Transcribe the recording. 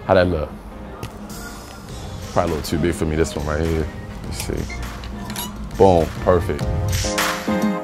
How that look? Probably a little too big for me, this one right here. Let's see. Boom, perfect.